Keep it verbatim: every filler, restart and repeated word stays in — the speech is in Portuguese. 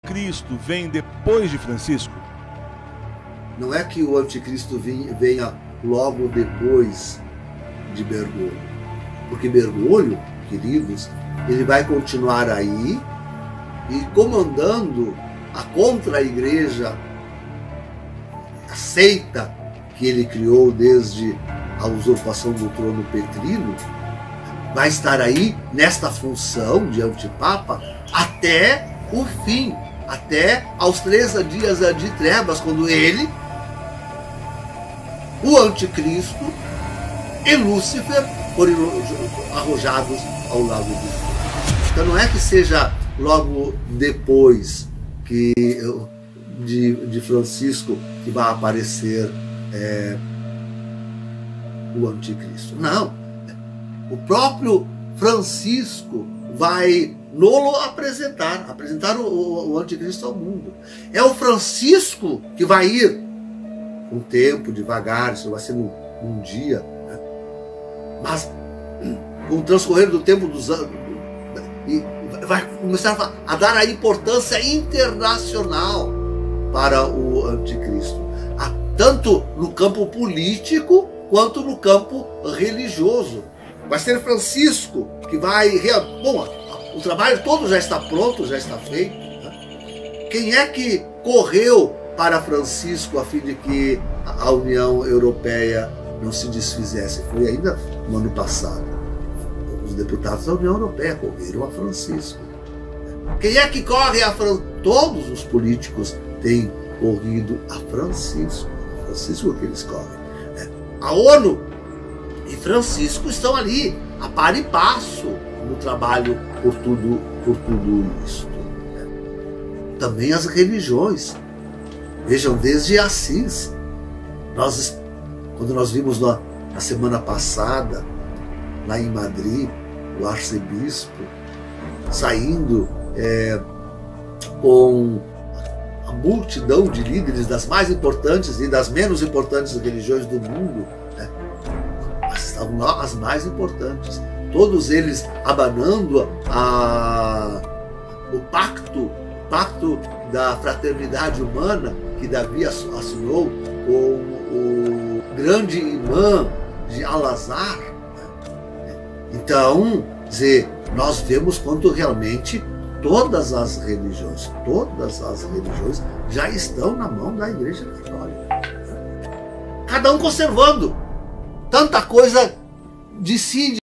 Cristo vem depois de Francisco? Não é que o anticristo venha logo depois de Bergoglio. Porque Bergoglio, queridos, ele vai continuar aí e comandando a contra-igreja, a seita que ele criou desde a usurpação do trono petrino, vai estar aí nesta função de antipapa até o fim, até aos três dias de trevas, quando ele, o anticristo e Lúcifer foram arrojados ao lago de fogo. Então não é que seja logo depois que, de, de Francisco que vai aparecer é, o anticristo. Não. O próprio Francisco vai nolo apresentar, apresentar o, o, o anticristo ao mundo. É o Francisco que vai ir com o tempo, devagar, isso vai ser num, num dia, né? Mas com o transcorrer do tempo dos anos, e vai começar a dar a importância internacional para o anticristo, tanto no campo político quanto no campo religioso. Vai ser Francisco que vai... Bom, o trabalho todo já está pronto, já está feito. Né? Quem é que correu para Francisco a fim de que a União Europeia não se desfizesse? Foi ainda no ano passado. Os deputados da União Europeia correram a Francisco. Quem é que corre a Francisco? Todos os políticos têm corrido a Francisco. A Francisco que eles correm. A ONU e Francisco estão ali, a par e passo, no trabalho por tudo, por tudo isso. Também as religiões. Vejam, desde Assis. Nós, quando nós vimos na, na semana passada, lá em Madrid, o arcebispo saindo é, com a multidão de líderes das mais importantes e das menos importantes religiões do mundo, né? Mas estavam lá as mais importantes, todos eles abanando a, o pacto, pacto da fraternidade humana que Davi assinou com o grande imã de Al-Azhar. Né? Então, dizer, nós vemos quanto realmente todas as religiões, todas as religiões já estão na mão da Igreja Católica. Cada um conservando tanta coisa de si,